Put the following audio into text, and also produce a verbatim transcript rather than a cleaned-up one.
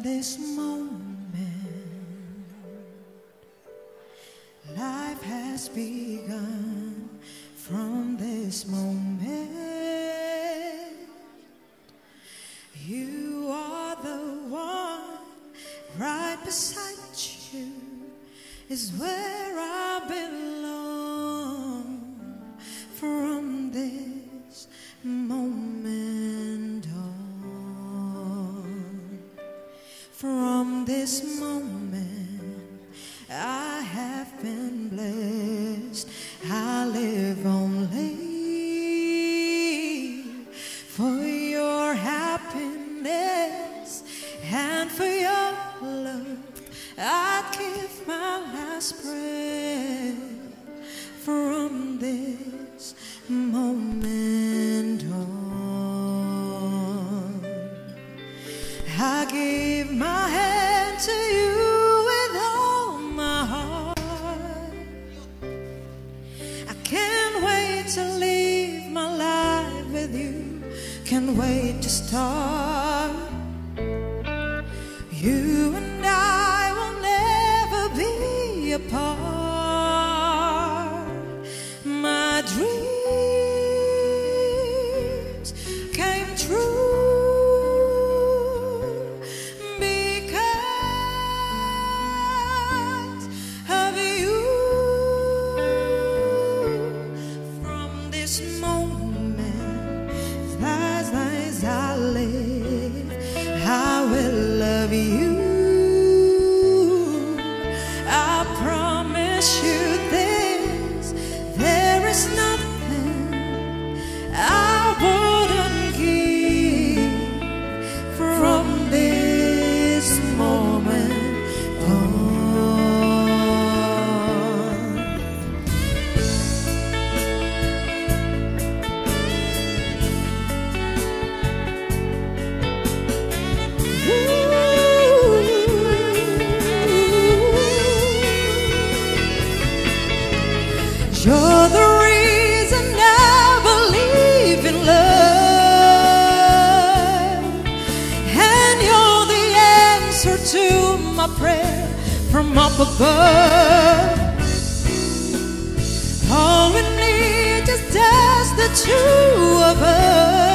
this moment, life has begun. From this moment, you are the one. Right beside you is where I belong. From this moment on, from this moment, I have been blessed. I live only for your happiness and for your love. I'd give my last breath. From this moment on, I give my hand to you with all my heart. I can't wait to live my life with you. Can't wait to start. You and I will never be apart. My dreams came true because of you. From this moment, as long as I live, I will love you. I promise you this, there is nothing I wouldn't give. From this moment on, you're the reason I believe in love, and you're the answer to my prayer from up above. All we need is just the two of us.